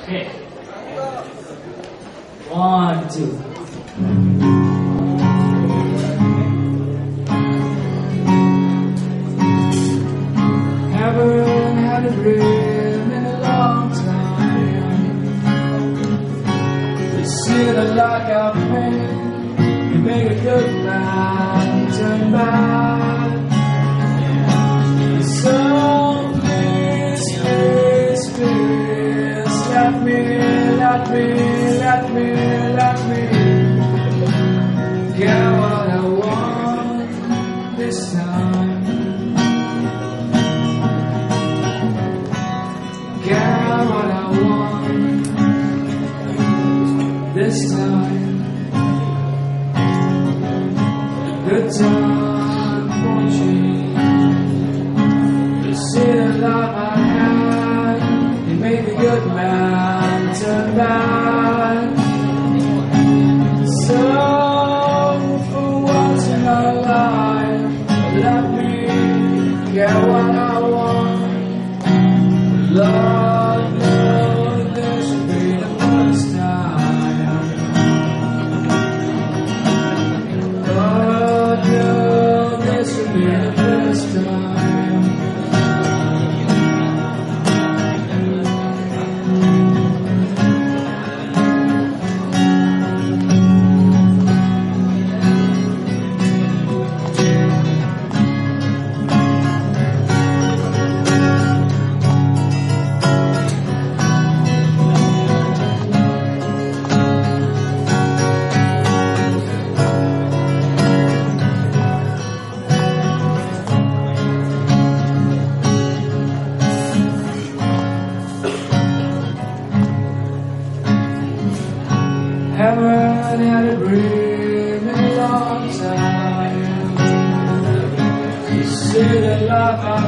Okay. 1, 2. Haven't had a dream in a long time. It's still like I've been. You make a good man turn bad. So please, please, please, let me get what I want this time. Get what I want this time. Good time for change. You see the love I had, you made a good man turn bad. So for once in our life, let me get what I want. Lord, Lord, this should be the first time. Lord, Lord, this should be the first time. Haven't had a dream in a long time. You see the life I